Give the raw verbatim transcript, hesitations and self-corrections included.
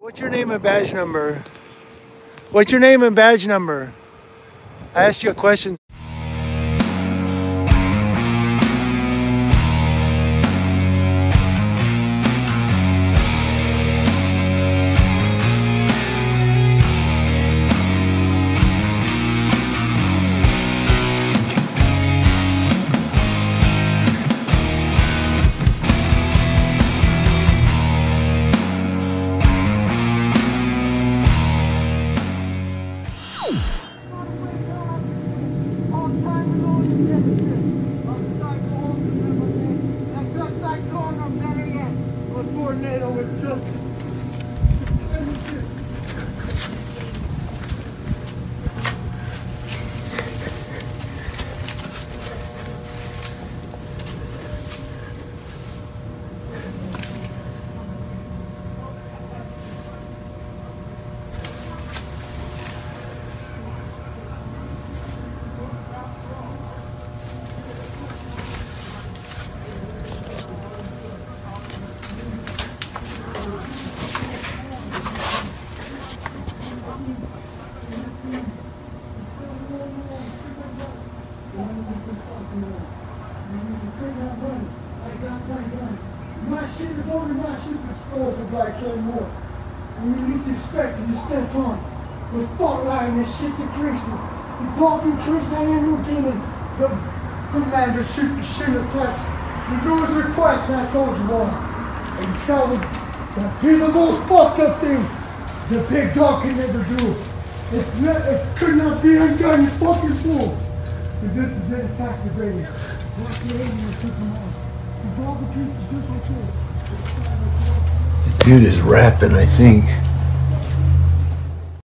What's your name and badge number? What's your name and badge number? I asked you a question. Tornado with just my shit is only my shit explosive like Kelly Moore. And you least expect it, you step on. With fault line, this shit's increasing. The pump increasing, I ain't no demon. The commander shoot the shit attached. You do his request, and I told you all. And you tell them that be the most fucked up thing the big dog can never do. It, it could not be undone, you fucking fool. But this is it, attack the radio. Walk the eighty and took them off. The dog pieces just like this. The dude is rapping, I think.